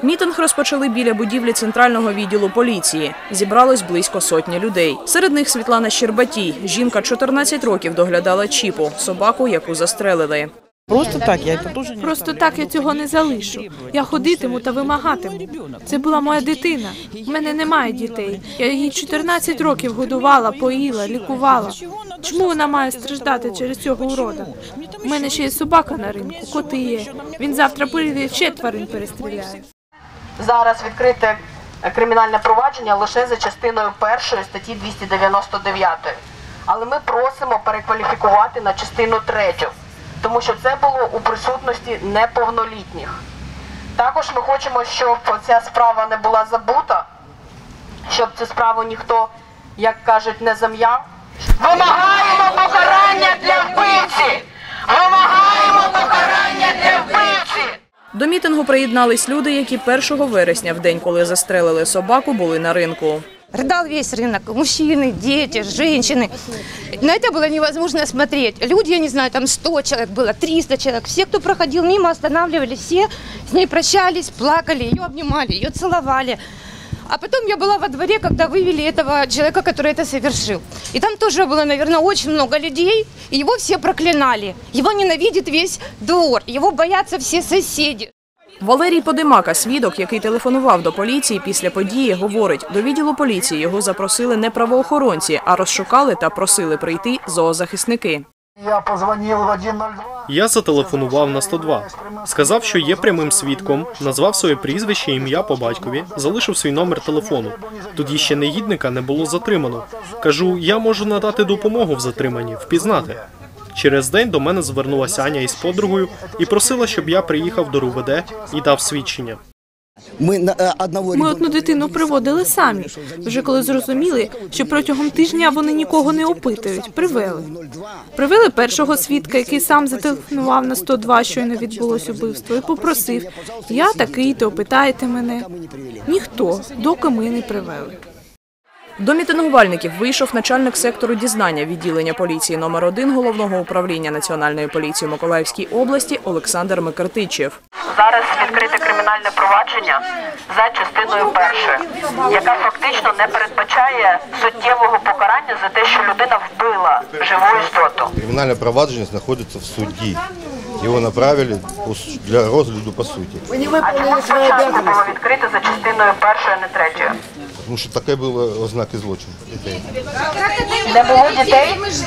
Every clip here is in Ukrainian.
Мітинг розпочали біля будівлі центрального відділу поліції. Зібралось близько сотні людей. Серед них Світлана Щербатій. Жінка 14 років доглядала Чіпу – собаку, яку застрелили. Просто так я цього не залишу. Я ходитиму та вимагатиму. Це була моя дитина. У мене немає дітей. Я її 14 років годувала, поїла, лікувала. Чому вона має страждати через цього урода? У мене ще є собака на ринку, коти є. Він завтра прийде, ще тварин перестріляє. Зараз відкрите кримінальне провадження лише за частиною 1 статті 299. Але ми просимо перекваліфікувати на частину 3, тому що це було у присутності неповнолітніх. Також ми хочемо, щоб ця справа не була забута, щоб цю справу ніхто, як кажуть, не зам'яв. Вимагаємо покарання для вбивці! Вимагаємо покарання для вбивці! До мітингу приєднались люди, які 1 вересня, в день, коли застрелили собаку, були на ринку. Рыдал весь рынок, мужчины, дети, женщины. На это было невозможно смотреть. Люди, я не знаю, там 100 человек было, 300 человек. Все, кто проходил мимо, останавливались, все с ней прощались, плакали, ее обнимали, ее целовали. А потом я была во дворе, когда вывели этого человека, который это совершил. И там тоже было, наверное, очень много людей, и его все проклинали. Его ненавидит весь двор, его боятся все соседи. Валерій Подимака, свідок, який телефонував до поліції після події, говорить, до відділу поліції його запросили не правоохоронці, а розшукали та просили прийти зоозахисники. Я зателефонував на 102. Сказав, що є прямим свідком, назвав своє прізвище, ім'я по батькові, залишив свій номер телефону. Тоді ще негідника не було затримано. Кажу, я можу надати допомогу в затриманні, впізнати. Через день до мене звернулася Аня із подругою і просила, щоб я приїхав до РУВД і дав свідчення. Ми одну дитину приводили самі. Вже коли зрозуміли, що протягом тижня вони нікого не опитують, привели. Привели першого свідка, який сам зателефонував на 102, щойно відбулось убивство, і попросив, я такий-то, опитайте мене. Ніхто, доки ми не привели. До мітингувальників вийшов начальник сектору дізнання відділення поліції номер 1 Головного управління Національної поліції Миколаївській області Олександр Микартичев. Зараз відкрите кримінальне провадження за частиною 1, яка фактично не передбачає суттєвого покарання за те, що людина вбила живу істоту. Кримінальне провадження знаходиться в суді. Його направили для розгляду по суті. А чому спочатку було відкрите за частиною 1, а не 3? Тому що таке було ознаки злочину. Не було дітей?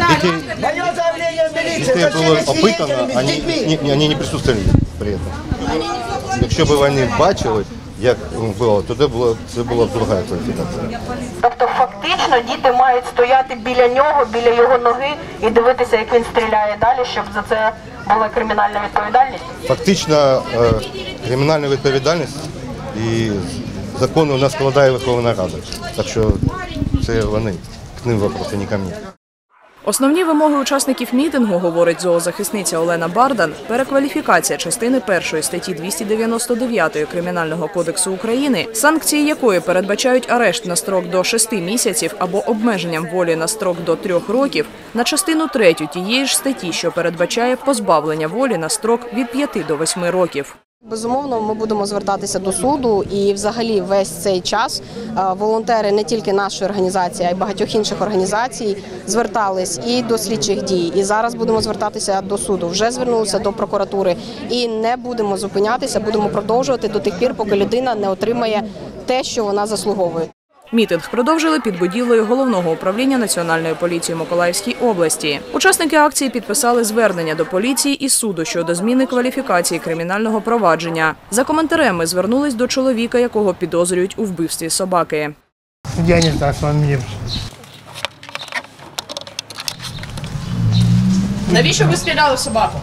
Дітей було опитано, вони не присутствували при цьому. Якщо б вони бачили, як було, тоді це була друга кваліфікація. Тобто фактично діти мають стояти біля нього, біля його ноги і дивитися, як він стріляє далі, щоб за це була кримінальна відповідальність? Фактично кримінальна відповідальність і закони у нас складає Верховна Рада. Так що це вони, к ним вопроси, не ко мені. Основні вимоги учасників мітингу, говорить зоозахисниця Олена Бардан, перекваліфікація частини 1 статті 299 Кримінального кодексу України, санкції якої передбачають арешт на строк до 6 місяців або обмеженням волі на строк до 3 років, на частину 3 тієї ж статті, що передбачає позбавлення волі на строк від 5 до 8 років. Безумовно, ми будемо звертатися до суду і взагалі весь цей час волонтери не тільки нашої організації, а й багатьох інших організацій звертались і до слідчих дій. І зараз будемо звертатися до суду. Вже звернулися до прокуратури і не будемо зупинятися, будемо продовжувати до тих пір, поки людина не отримає те, що вона заслуговує. Мітинг продовжили під будівлею Головного управління Національної поліції Миколаївській області. Учасники акції підписали звернення до поліції і суду щодо зміни кваліфікації кримінального провадження. За коментарем звернулись до чоловіка, якого підозрюють у вбивстві собаки. Я не знаю, що він мені. Навіщо ви стріляли в собаку?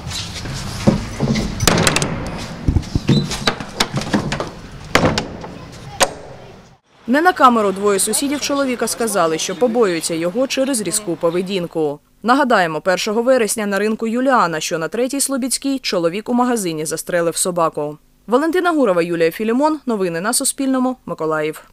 Не на камеру двоє сусідів чоловіка сказали, що побоюються його через різку поведінку. Нагадаємо, 1 вересня на ринку Юліана, що на 3-й Слобідській, чоловік у магазині застрелив собаку. Валентина Гурова, Юлія Філімон. Новини на Суспільному. Миколаїв.